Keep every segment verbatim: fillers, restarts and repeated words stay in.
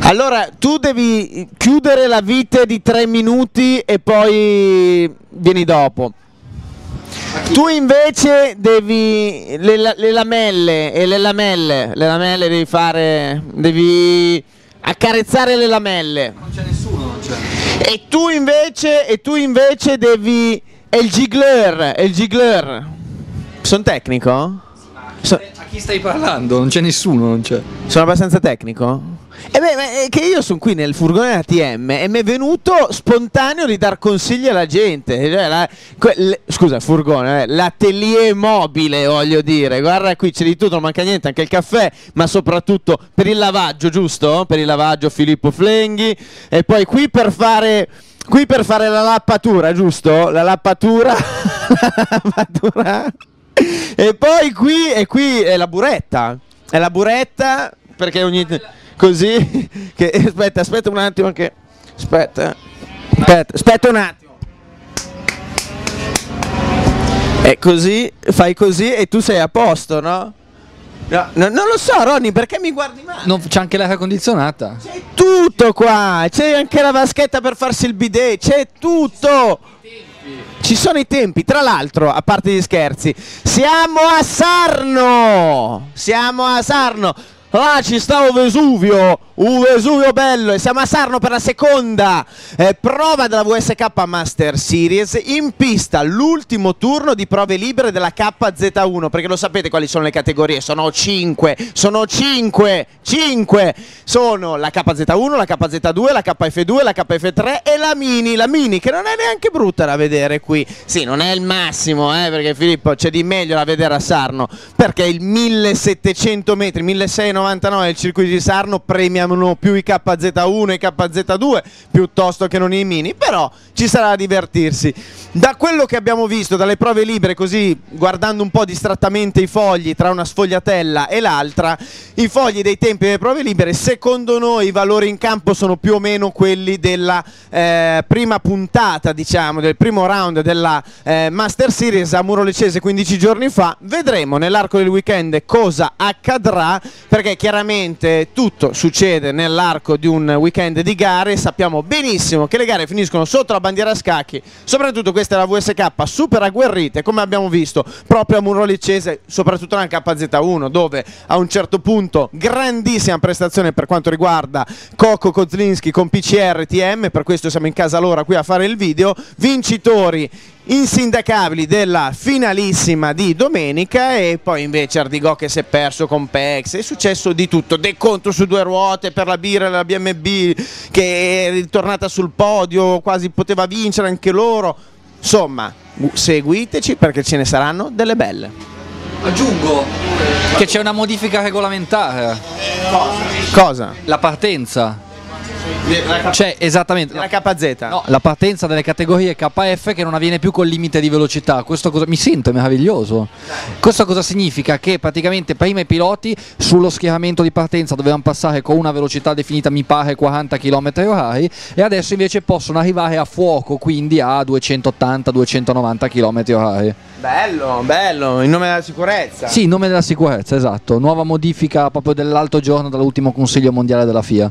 Allora, tu devi chiudere la vite di tre minuti e poi vieni dopo. Tu invece devi le, le lamelle e le lamelle, le lamelle devi fare, devi accarezzare le lamelle. Non c'è nessuno, non c'è. E tu invece, e tu invece devi, è il giggler, è il giggler. Sono tecnico? So, A chi stai parlando? Non c'è nessuno, non c'è. sono abbastanza tecnico? E beh, ma è che io sono qui nel furgone A T M e mi è venuto spontaneo di dar consigli alla gente. Cioè, la, que, le, scusa, furgone, eh, l'atelier mobile, voglio dire. Guarda qui, c'è di tutto, non manca niente, anche il caffè, ma soprattutto per il lavaggio, giusto? Per il lavaggio Filippo Flenghi. E poi qui per fare, qui per fare la lappatura, giusto? La lappatura, la lappatura. E poi qui, e qui è la buretta. È la buretta perché ogni... Così che aspetta, aspetta un attimo che aspetta. Aspetta, aspetta un attimo. E così fai così e tu sei a posto, no? No, no non lo so, Ronny, perché mi guardi male? No, c'è anche l'aria condizionata. C'è tutto qua, c'è anche la vaschetta per farsi il bidet, c'è tutto. Ci sono i tempi, tra l'altro, a parte gli scherzi, siamo a Sarno! Siamo a Sarno! Là ci sta un Vesuvio, un Vesuvio bello, e siamo a Sarno per la seconda eh, prova della V S K Master Series, in pista l'ultimo turno di prove libere della K Z uno, perché lo sapete quali sono le categorie, sono cinque, sono cinque, cinque, sono la K Z uno, la K Z due, la K F due, la K F tre e la Mini, la Mini che non è neanche brutta da vedere qui, sì non è il massimo eh, perché Filippo c'è di meglio da vedere a Sarno, perché il millesettecento metri, milleseicentonovantanove il circuito di Sarno premiano più i K Z uno e i K Z due piuttosto che non i Mini, però ci sarà da divertirsi. Da quello che abbiamo visto dalle prove libere, così guardando un po' distrattamente i fogli tra una sfogliatella e l'altra, i fogli dei tempi delle prove libere secondo noi i valori in campo sono più o meno quelli della eh, prima puntata, diciamo del primo round della eh, Master Series a Muro Lecese quindici giorni fa. Vedremo nell'arco del weekend cosa accadrà, perché chiaramente tutto succede nell'arco di un weekend di gare. Sappiamo benissimo che le gare finiscono sotto la bandiera a scacchi, soprattutto questa è la V S K super agguerrite, come abbiamo visto proprio a Muro Lecese, soprattutto nella K Z uno, dove a un certo punto grandissima prestazione per quanto riguarda Coco Kozlinski con P C R T M, per questo siamo in casa loro qui a fare il video, vincitori insindacabili della finalissima di domenica, e poi invece Ardigò che si è perso con Pex, è successo di tutto, decontro su due ruote per la birra e la B M B che è ritornata sul podio, quasi poteva vincere anche loro, insomma seguiteci perché ce ne saranno delle belle. Aggiungo che c'è una modifica regolamentare. Cosa? Cosa? La partenza. C'è esattamente la K Z. No, la partenza delle categorie K F che non avviene più col limite di velocità. Questo cosa mi sento meraviglioso. Questo cosa significa? Che praticamente prima i piloti sullo schieramento di partenza dovevano passare con una velocità definita mi pare quaranta chilometri orari e adesso invece possono arrivare a fuoco, quindi a duecentottanta duecentonovanta chilometri orari. Bello, bello, in nome della sicurezza. Sì, in nome della sicurezza, esatto. Nuova modifica proprio dell'altro giorno dall'ultimo Consiglio Mondiale della F I A.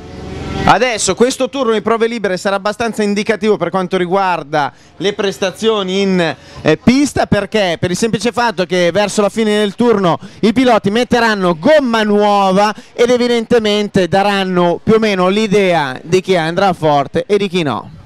Adesso questo turno di prove libere sarà abbastanza indicativo per quanto riguarda le prestazioni in eh, pista, perché per il semplice fatto che verso la fine del turno i piloti metteranno gomma nuova ed evidentemente daranno più o meno l'idea di chi andrà forte e di chi no.